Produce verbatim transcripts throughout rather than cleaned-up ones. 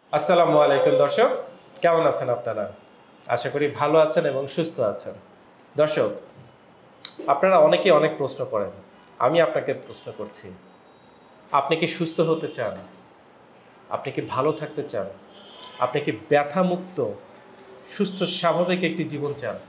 আসসালামু আলাইকুম দর্শক, কেমন আছেন আপনারা? আশা করি ভালো আছেন এবং সুস্থ আছেন। দর্শক, আপনারা অনেকেই অনেক প্রশ্ন করেন। আমি আপনাকে প্রশ্ন করছি, আপনি কি সুস্থ হতে চান? আপনি কি ভালো থাকতে চান? আপনি কি ব্যথামুক্ত, সুস্থ স্বাভাবিক একটি জীবন চান?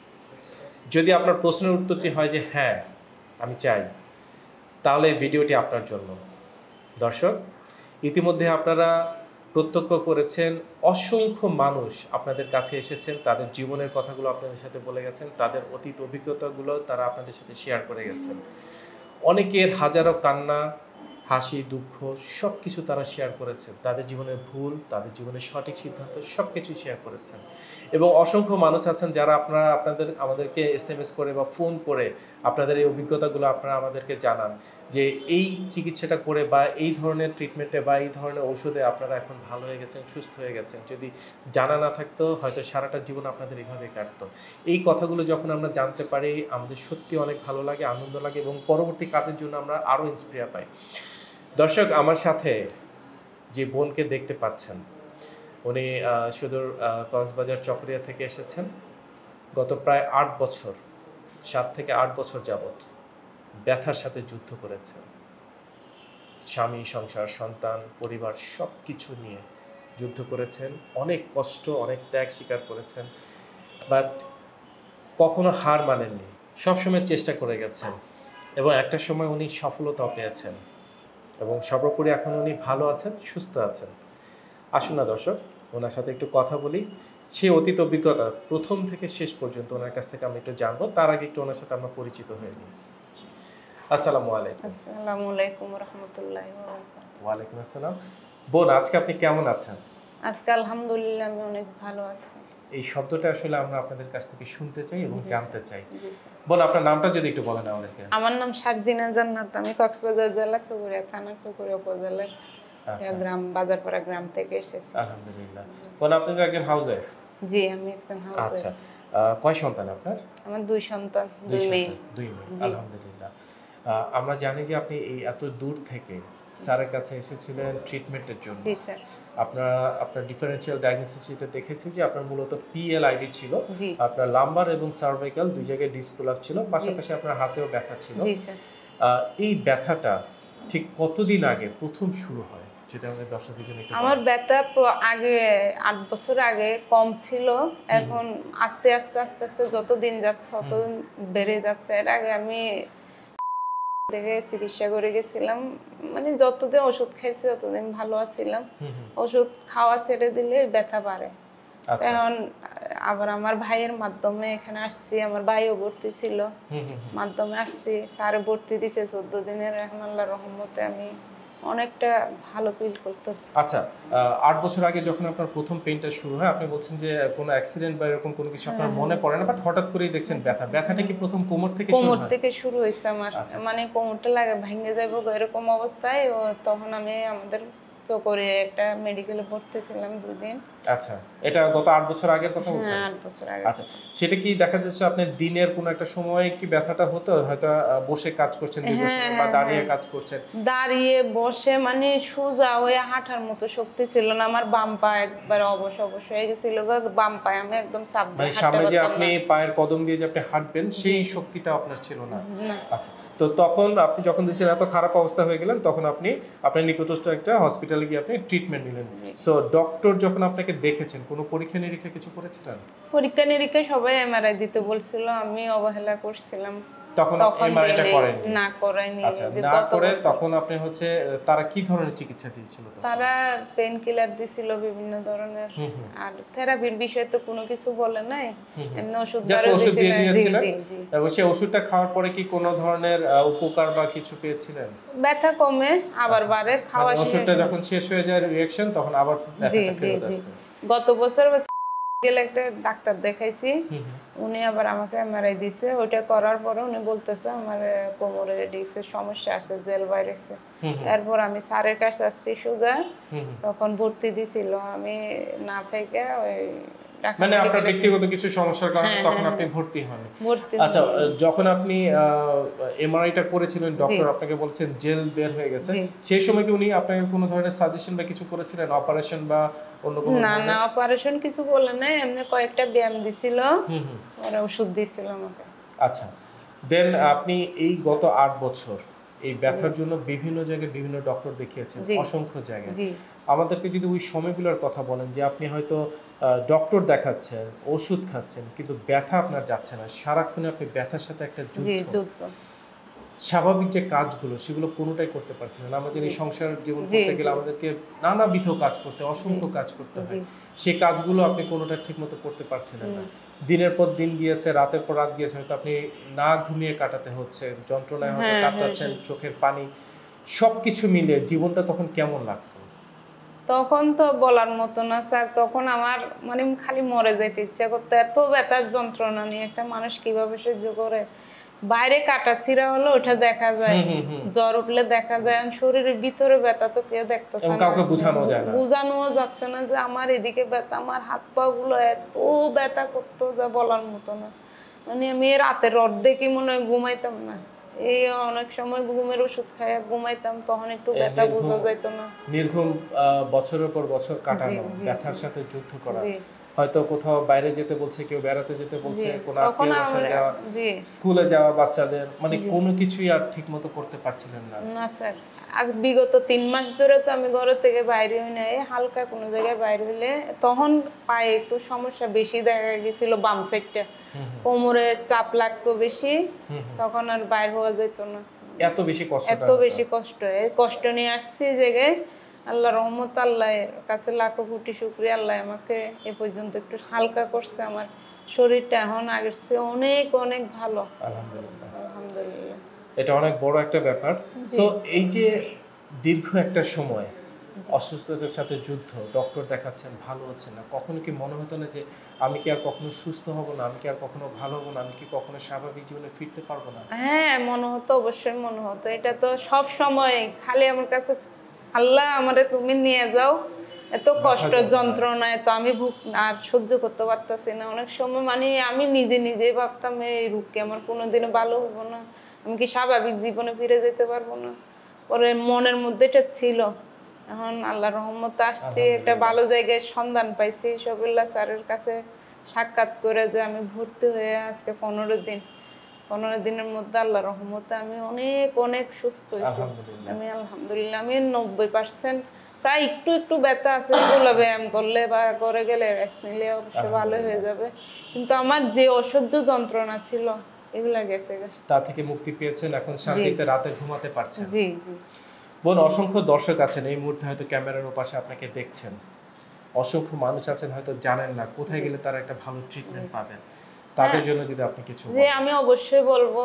যদি আপনার প্রশ্নের উত্তরটি হয় যে হ্যাঁ, আমি চাই, তাহলে এই ভিডিওটি আপনার জন্য। দর্শক, ইতিমধ্যে আপনারা প্রত্যক্ষ করেছেন অসংখ্য মানুষ আপনাদের কাছে এসেছেন, তাদের জীবনের কথাগুলো আপনাদের সাথে বলে গেছেন, তাদের অতীত অভিজ্ঞতাগুলো তারা আপনাদের সাথে শেয়ার করে গেছেন। অনেকের হাজারো কান্না, হাসি, দুঃখ সব কিছু তারা শেয়ার করেছেন। তাদের জীবনের ভুল, তাদের জীবনের সঠিক সিদ্ধান্ত সব কিছু শেয়ার করেছেন। এবং অসংখ্য মানুষ আছেন যারা আপনারা আপনাদের আমাদেরকে এস এম এস করে বা ফোন করে আপনাদের এই অভিজ্ঞতাগুলো আপনারা আমাদেরকে জানান যে এই চিকিৎসাটা করে বা এই ধরনের ট্রিটমেন্টে বা এই ধরনের ওষুধে আপনারা এখন ভালো হয়ে গেছেন, সুস্থ হয়ে গেছেন। যদি জানা না থাকতো হয়তো সারাটা জীবন আপনাদের এইভাবে কাটতো। এই কথাগুলো যখন আমরা জানতে পারি আমাদের সত্যি অনেক ভালো লাগে, আনন্দ লাগে এবং পরবর্তী কাজের জন্য আমরা আরও ইন্সপায়ার পাই। দর্শক, আমার সাথে যে বোনকে দেখতে পাচ্ছেন, উনি সুদূর কক্সবাজার চকরিয়া থেকে এসেছেন। গত প্রায় আট বছর সাত থেকে আট বছর যাবৎ ব্যথার সাথে যুদ্ধ করেছেন। স্বামী, সংসার, সন্তান, পরিবার সব কিছু নিয়ে যুদ্ধ করেছেন। অনেক কষ্ট, অনেক ত্যাগ স্বীকার করেছেন, বাট কখনো হার মানেননি। সবসময় চেষ্টা করে গেছেন এবং একটা সময় উনি সফলতাও পেয়েছেন এবং সর্বোপরি এখন উনি ভালো আছেন, সুস্থ আছেন। আসুন না দর্শক, ওনার সাথে একটু কথা বলি। সে অতীত অভিজ্ঞতা প্রথম থেকে শেষ পর্যন্ত ওনার কাছ থেকে আমি একটু জানবো। তার আগে একটু ওনার সাথে আমরা পরিচিত হয়ে নিই। আসসালামু আলাইকুম। আসসালামু আলাইকুম ওয়া রাহমাতুল্লাহি ওয়া বারাকাতুহু। ওয়া আলাইকুম আসসালাম। বোন, আজকে আপনি কেমন আছেন? আজকে আলহামদুলিল্লাহ আমি অনেক ভালো আছি। এই শব্দটা আসলে আমরা আপনাদের কাছ থেকে শুনতে চাই এবং জি জানতে স্যার, চাই। জি স্যার। বোন, আপনার নামটা যদি একটু বলেন আমাদেরকে। আমার নাম শারজিনা জান্নাত। আমি কক্সবাজার জেলা চকরিয়া থানা চকরিয়া উপজেলার আচ্ছা, গ্রাম বাজারপাড়া গ্রাম থেকে এসেছি। আলহামদুলিল্লাহ। বোন, আপনি তো একজন হাউস ওয়াইফ? জি, আমি একজন হাউস আচ্ছা, ওয়াইফ। আহ, কয় সন্তান আপনার? আমার দুই সন্তান, দুই দুই মেয়ে। সন্তান, দুই মেয়ে। জি। আলহামদুলিল্লাহ। আহ, আমরা জানি যে আপনি এই এত দূর থেকে স্যারের কাছে এসেছিলেন ট্রিটমেন্টের জন্য। জি স্যার। আপনার আপনার ডিফারেনশিয়াল ডায়াগনোসিস যেটা দেখেছি যে আপনার মূলত পি এল আই ডি ছিল। জি। আপনার লাম্বার এবং সার্ভাইকাল দুই জায়গায় ডিসপ্রোলাপ ছিল, পাশাপাশি আপনার হাতেও ব্যথা ছিল। জি স্যার। আহ, এই ব্যথাটা ঠিক কতদিন আগে প্রথম শুরু হয়, যেটা আমাদের দর্শকদের জন্য একটু আমার বলেন। ব্যথা প্র- আগে আট বছর আগে কম ছিল, এখন আস্তে আস্তে আস্তে আস্তে যত দিন যাচ্ছে তত বেড়ে যাচ্ছে। এর আগে আমি দেখে চিকিৎসা করে গেছিলাম, মানে যতদিন ওষুধ খাইছি ততদিন ভালো আছিলাম। ওষুধ খাওয়া ছেড়ে দিলে ব্যথা বাড়ে। আচ্ছা, এখন আবার আমার ভাইয়ের মাধ্যমে এখানে আসছি, আমার ভাইও ভর্তি ছিল, হুম হুম হুম। মাধ্যমে আসছি, স্যারে ভর্তি দিছে চোদ্দ দিনের। এখন আল্লাহর রহমতে আমি অনেকটা ভালো ফিল করতেছি। আচ্ছা, আহ, আট বছর আগে যখন আপনার প্রথম পেইনটা শুরু হয়, আপনি বলছেন যে কোনো অ্যাক্সিডেন্ট বা এরকম কোনো কিছু আপনার মনে পড়ে না, বাট হঠাৎ করেই দেখছেন ব্যথা। ব্যথাটা কি প্রথম কোমর থেকে শুরু কোমর হয়? থেকে শুরু হয়েছে আমার, মানে কোমরটা লাগে ভেঙে যাবো এরকম অবস্থায়। ও তখন আমি আমাদের চকরে একটা মেডিকেলে ভর্তি ছিলাম দুই দিন। আচ্ছা, এটা গত আট বছর আগের কথা বলছেন? হ্যাঁ, আট বছর আগে। আচ্ছা, সেটা কি দেখা যাচ্ছে আপনি দিনের কোনো একটা সময় কি ব্যথাটা হতো? হয়তো আহ, বসে কাজ করছেন দীর্ঘ সময় বা দাঁড়িয়ে কাজ করছেন? দাঁড়িয়ে বসে মানে সোজা হয়ে হাঁটার মতো শক্তি ছিল না। আমার বাম পা একবার অবশ অবশ হয়ে গেছিল, বাম পায়ে আমি একদম চাপ দিয়ে মানে হাঁটতে সামনে যে পারতাম আপনি না। পায়ের কদম দিয়ে যে আপনি হাঁটবেন সেই শক্তিটা আপনার ছিল না। আচ্ছা, তো তখন আপনি যখন দেখছেন এত খারাপ অবস্থা হয়ে গেলেন, তখন আপনি আপনার নিকটস্থ একটা হসপিটালে গিয়ে আপনি ট্রিটমেন্ট নিলেন। সো ডক্টর যখন আপনাকে দেখেছেন কোনো পরীক্ষা নিরীক্ষা কিছু করেছিলেন? পরীক্ষা নিরীক্ষা সবাই এমআরআই দিতে বলছিল, আমি অবহেলা করছিলাম। তখন এমআরআইটা করেননি? না, করাইনি। আচ্ছা, না করে তখন আপনি হচ্ছে তারা কি ধরনের চিকিৎসা দিয়েছিল? তারা পেন কিলার দিছিল বিভিন্ন ধরনের, আর থেরাপির বিষয়ে তো কোনো কিছু বলে নাই, এমনি ওষুধ দিয়ে দিয়েছিলেন। এবং সেই ওষুধটা খাওয়ার পরে কি কোনো ধরনের উপকার বা কিছু পেয়েছিলেন? ব্যথা কমে আবার বাড়ে, খাওয়া শেষে ওষুধটা যখন শেষ হয়ে যায় রিঅ্যাকশন, তখন আবার ব্যথাটা ফেরত আসে। গত বছর গেলে একটা ডাক্তার দেখাইছি, উনি আবার আমাকে এমআরআই দিছে। ওইটা করার পরে উনি বলতেছে আমার কোমরে ডিস্কের সমস্যা আছে, জেল বাইরেছে। তারপর আমি স্যারের কাছে আসছি সোজা, তখন ভর্তি দিছিল। আমি না থেকে ওই মানে আপনার ব্যক্তিগত কিছু সমস্যার কারণে তখন আপনি ভর্তি হন। আচ্ছা, যখন আপনি এমআরআইটা করেছিলেন ডক্টর আপনাকে বলেছেন জেল বের হয়ে গেছে, সেই সময় কি উনি আপনাকে কোনো ধরনের সাজেশন বা কিছু করেছিলেন, অপারেশন বা অন্য কোনো? না না, অপারেশন কিছু বলে না, এমনি কয়েকটা ব্যায়াম দিছিল, আর ওষুধ দিছিল আমাকে। আচ্ছা, দেন আপনি এই গত আট বছর এই ব্যথার জন্য বিভিন্ন জায়গায় বিভিন্ন ডক্টর দেখিয়েছেন, অসংখ্য জায়গায়। আমাদেরকে যদি ওই সময়গুলোর কথা বলেন যে আপনি হয়তো ডক্টর দেখাচ্ছেন, ওষুধ খাচ্ছেন, কিন্তু ব্যথা আপনার যাচ্ছে না, সারাক্ষণ আপনি ব্যথার সাথে একটা যুদ্ধ, স্বাভাবিক যে কাজগুলো সেগুলো কোনোটাই করতে পারছেন না। আমাদের এই সংসার জীবন করতে গেলে আমাদেরকে নানাবিধ কাজ করতে, অসংখ্য কাজ করতে হয়, সেই কাজগুলো আপনি কোনোটা ঠিকমতো করতে পারছেন না। দিনের পর দিন গিয়েছে, রাতের পর রাত গিয়েছে, হয়তো আপনি না ঘুমিয়ে কাটাতে হচ্ছে, যন্ত্রণায় হয়তো কাটাচ্ছেন, চোখের পানি, সবকিছু মিলে জীবনটা তখন কেমন লাগতো? তখন তো বলার মতো না স্যার, তখন আমার মানে খালি মরে যেতে ইচ্ছা করতো, এত ব্যথার যন্ত্রণা নিয়ে একটা মানুষ কিভাবে সহ্য করে। বাইরে কাটা ছিঁড়া হলো ওটা দেখা যায়, জ্বর উঠলে দেখা যায়, শরীরের ভিতরে ব্যথা তো কেউ দেখতেছে না, কাউকে বোঝানো যায় না, বোঝানো যাচ্ছে না যে আমার এদিকে ব্যথা, আমার হাত পা গুলো এত ব্যথা করতো যা বলার মতো না। মানে আমি রাতের অর্ধেকই মনে হয় ঘুমাইতাম না, এই অনেক সময় ঘুমের ওষুধ খাইয়া ঘুমাইতাম, তখন একটু ব্যথা বোঝা যাইত না। নির্ঘুম বছরের পর বছর কাটানো, ব্যথার সাথে যুদ্ধ করা, হয়তো কোথাও বাইরে যেতে বলছে, কেউ বেড়াতে যেতে বলছে, কোনো আত্মীয় বাসায় যাওয়া, স্কুলে যাওয়া বাচ্চাদের, মানে কোনো কিছুই আর ঠিকমতো করতে পারছিলেন না। না স্যার, আজ বিগত তিন মাস ধরে তো আমি ঘর থেকে বাইরে হই না, হালকা কোনো জায়গায় বাইরে হইলে তখন পায়ে একটু সমস্যা বেশি দেখা গেছিল, বাম সাইডটা কোমরে চাপ লাগতো বেশি, তখন আর বাইরে হওয়া যেত না। এত বেশি কষ্ট, এত বেশি কষ্ট, এই কষ্ট নিয়ে আসছি জায়গায়, আল্লাহ রহমত, আল্লাহর কাছে লাখো কোটি শুকরিয়া, আল্লাহ আমাকে এ পর্যন্ত একটু হালকা করছে, আমার শরীরটা এখন আগের চেয়ে অনেক অনেক ভালো, আলহামদুলিল্লাহ আলহামদুলিল্লাহ। এটা অনেক বড় একটা ব্যাপার। সো এই যে দীর্ঘ একটা সময় অসুস্থতার সাথে যুদ্ধ, ডক্টর দেখাচ্ছেন, ভালো হচ্ছে না, কখনো কি মনে হতো না যে আমি কি আর কখনো সুস্থ হব না, আমি কি আর কখনো ভালো হব না, আমি কি কখনো স্বাভাবিক জীবনে ফিরতে পারবো না? হ্যাঁ, মনে হতো, অবশ্যই মনে হতো। এটা তো সব সময় খালি আমার কাছে আল্লাহ আমারে তুমি নিয়ে যাও, এত কষ্ট যন্ত্রণা এত আমি ভুগ আর সহ্য করতে পারতাছি না। অনেক সময় মানে আমি নিজে নিজেই ভাবতাম এই রোগকে আমার কোনোদিনও ভালো হবো না, আমি কি স্বাভাবিক জীবনে ফিরে যেতে পারবো না। পরে মনের মধ্যে এটা ছিল, এখন আল্লাহ রহমতে আসছি, একটা ভালো জায়গায় সন্ধান পাইছি, শফিউল্লাহ স্যারের কাছে সাক্ষাৎ করে যে আমি ভর্তি হয়ে আজকে পনেরো দিন পনেরো দিনের মধ্যে আল্লাহ রহমতে আমি অনেক অনেক সুস্থ হয়েছি। আমি আলহামদুলিল্লাহ, আমি নব্বই পার্সেন্ট প্রায় একটু একটু ব্যথা আছে, এগুলো ব্যায়াম করলে বা করে গেলে রেস্ট নিলে অবশ্য ভালো হয়ে যাবে, কিন্তু আমার যে অসহ্য যন্ত্রণা ছিল এগুলা গেছে, তা থেকে মুক্তি পেয়েছেন, এখন শান্তিতে রাতে ঘুমাতে পারছেন। জি জি। বোন, অসংখ্য দর্শক আছেন এই মুহূর্তে হয়তো ক্যামেরার ওপাশে আপনাকে দেখছেন, অসংখ্য মানুষ আছেন হয়তো জানেন না কোথায় গেলে তারা একটা ভালো ট্রিটমেন্ট পাবেন, তাদের জন্য যদি আপনি কিছু বলেন। জি, আমি অবশ্যই বলবো,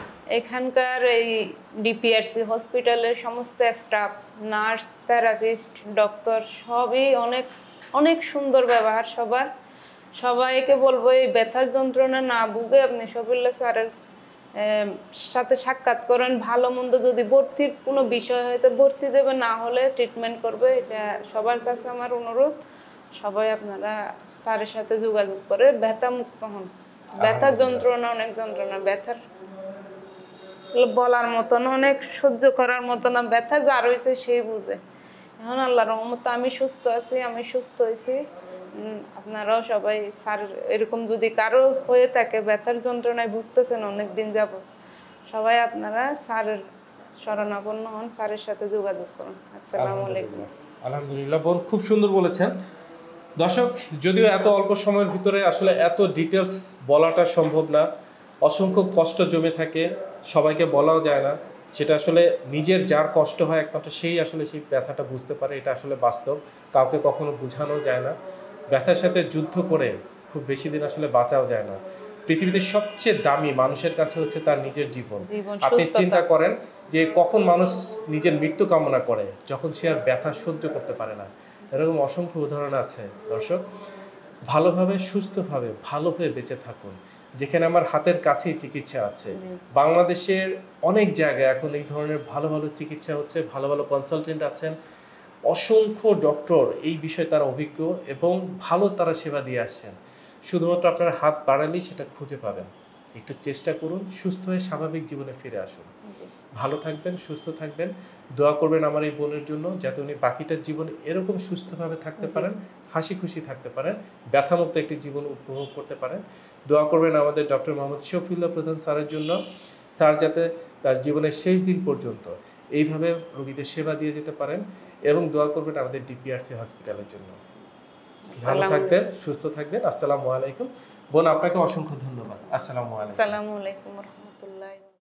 এখানকার এই ডিপিআরসি হসপিটালের সমস্ত স্টাফ, নার্স, থেরাপিস্ট, ডক্টর সবই অনেক অনেক সুন্দর ব্যবহার সবার। সবাইকে বলবো এই ব্যথার যন্ত্রণা না ভুগে আপনি শফিউল্লাহ স্যারের সাথে সাক্ষাৎ করেন, ভালো মন্দ যদি ভর্তির কোনো বিষয় হয়তো ভর্তি দেবে, না হলে ট্রিটমেন্ট করবে, এটা সবার কাছে আমার অনুরোধ। সবাই আপনারা স্যারের সাথে যোগাযোগ করে ব্যথা মুক্ত হন। ব্যথার যন্ত্রণা অনেক যন্ত্রণা, ব্যথার বলার মতো না, অনেক সহ্য করার মতো না, ব্যথা যার হয়েছে সেই বুঝে। এখন আল্লাহ রহমতে আমি সুস্থ আছি, আমি সুস্থ হয়েছি, আপনারাও সবাই স্যার এরকম যদি কারো হয়ে থাকে ব্যথার যন্ত্রণায় ভুগতেছেন অনেকদিন যাব, সবাই আপনারা স্যারের শরণাপন্ন হন, স্যারের সাথে যোগাযোগ করুন। আসসালামু আলাইকুম। আলহামদুলিল্লাহ বোন, খুব সুন্দর বলেছেন। দর্শক, যদিও এত অল্প সময়ের ভিতরে আসলে এত ডিটেলস বলাটা সম্ভব না, অসংখ্য কষ্ট জমে থাকে, সবাইকে বলাও যায় না, সেটা আসলে নিজের যার কষ্ট হয় একমাত্র সেই আসলে সেই ব্যথাটা বুঝতে পারে, এটা আসলে বাস্তব, কাউকে কখনো বোঝানো যায় না। ব্যথার সাথে যুদ্ধ করে খুব বেশি দিন আসলে বাঁচাও যায় না। পৃথিবীতে সবচেয়ে দামি মানুষের কাছে হচ্ছে তার নিজের জীবন। আপনি চিন্তা করেন যে কখন মানুষ নিজের মৃত্যু কামনা করে, যখন সে আর ব্যথা সহ্য করতে পারে না। এরকম অসংখ্য উদাহরণ আছে। দর্শক, ভালোভাবে সুস্থভাবে ভালোভাবে বেঁচে থাকুন। যেখানে আমার হাতের কাছেই চিকিৎসা আছে, বাংলাদেশের অনেক জায়গায় এখন এই ধরনের ভালো ভালো চিকিৎসা হচ্ছে, ভালো ভালো কনসালটেন্ট আছেন, অসংখ্য ডক্টর এই বিষয়ে তারা অভিজ্ঞ এবং ভালো তারা সেবা দিয়ে আসছেন। শুধুমাত্র আপনার হাত বাড়ালেই সেটা খুঁজে পাবেন। একটু চেষ্টা করুন, সুস্থ হয়ে স্বাভাবিক জীবনে ফিরে আসুন। ভালো থাকবেন, সুস্থ থাকবেন। দোয়া করবেন আমার এই বোনের জন্য, যাতে উনি বাকিটা জীবন এরকম সুস্থভাবে থাকতে পারেন, হাসি খুশি থাকতে পারেন, ব্যথামুক্ত একটি জীবন উপভোগ করতে পারেন। দোয়া করবেন আমাদের ডক্টর মোহাম্মদ শফিউল্লাহ প্রধান স্যারের জন্য, স্যার যাতে তার জীবনের শেষ দিন পর্যন্ত এইভাবে রোগীদের সেবা দিয়ে যেতে পারেন, এবং দোয়া করবেন আমাদের ডিপিআরসি হসপিটালের জন্য। ভালো থাকবেন, সুস্থ থাকবেন। আসসালামু আলাইকুম। বোন, আপনাকে অসংখ্য ধন্যবাদ। আসসালামু আলাইকুম। আসসালামু আলাইকুম ওয়া রাহমাতুল্লাহি।